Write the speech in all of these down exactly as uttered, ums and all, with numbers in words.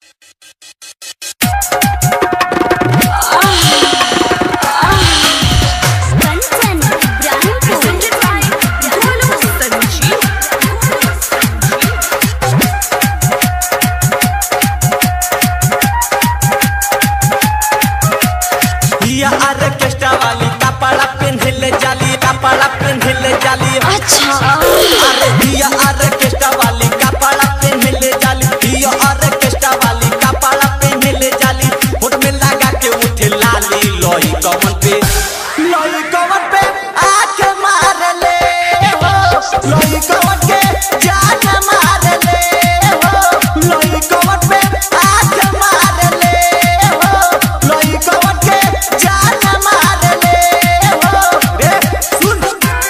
Orchestra वाली कपड़ा पहनले जाली कपड़ा पहनले जाली। अच्छा अरे दिया ऑर्केस्ट्रा वाली कपड़ा पहनले जाली दिया ऑर्केस्ट्रा वाली कपड़ा पहनले जाली। होठ में लगा के उठे लाली लोई कमर पे लोई कमर पे आंख मार ले हो लोई कमर के जान मार ले हो लोई कमर पे आंख मार ले हो लोई कमर के जान मार ले हो। रे सुन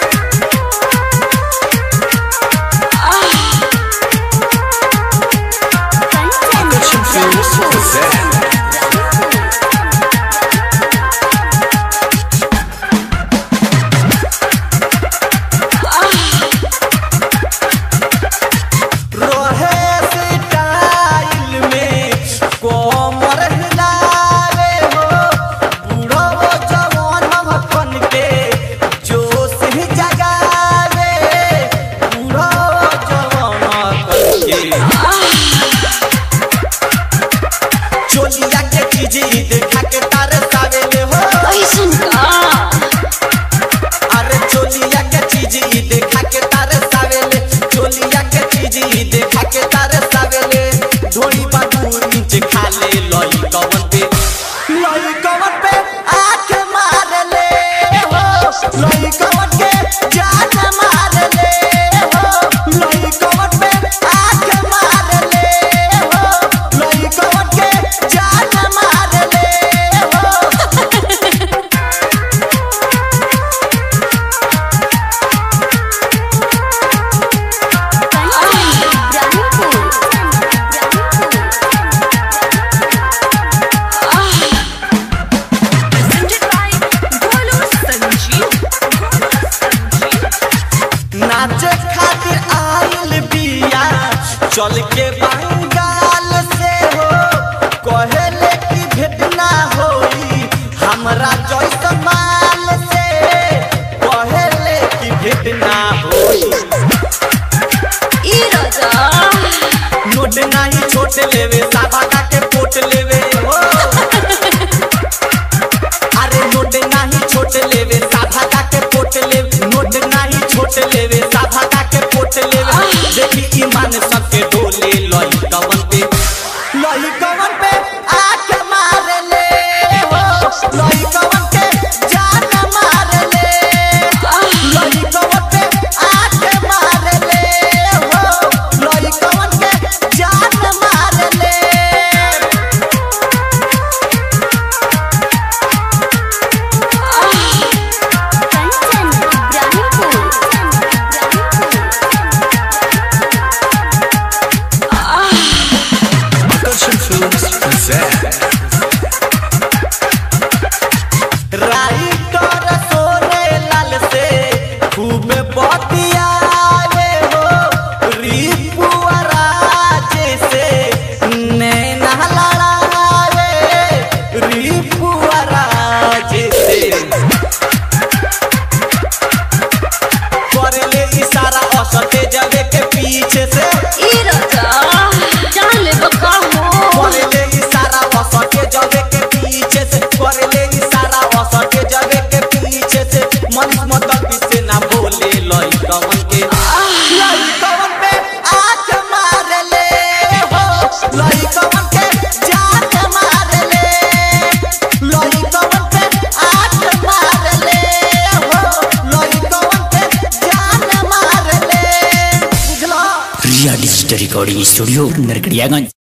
चोलिया के चीज देखा के तारे सावेले हो ऐसन का। अरे चोलिया के चीज देखा के तारे सावेले चोलिया के चीज देखा के तारे सावेले। ढोली बाबू इंच खा ले लोई कवन पे लोई कवन पे आंख मार ले हो लोई कवन के जान मार ले हो लोई कवन पे आंख मार ले हो लोई कवन के जान मार ले हो। नाचे खातिर आइल बिया चल के बंगाल से हो कहेले की भेट ना होई हमरा जैस माल से कहेले की भेट ना होई। ई राजा नोट नहीं छोट लेवे साबाना के पोट लेवे हो अरे नोट नहीं छोट लेवे साबाना के पोट लेवे नोट नहीं छोट लेवे साबाना के पोट लेवे। देखी ईमान सबके डोले लोई कवन पे लोई कवन पे आंख मार ले हो लोई कवन के जान मार ले लोई कवन पे आंख मार ले हो लोई कवन के जान मार ले। राइटर सोने लाल से खूब बतियावे हो रिपुआ राजे से नैना लड़ावे रिपुआ राजे से करले इशारा असते जावे के पीछे से। ई राजा जान ले बका हो करले इशारा असते जावे के पीछे से करले इशारा असते जावे के पीछे से। मन मतलब से ना बोले लोई कवन के लोई कवन पे आंख मार ले हो लोई कवन के जान मार ले लोई कवन पे आंख मार ले हो लोई कवन पे जान मार ले। बुझलो Riya digital recording studio Narkatiaganj.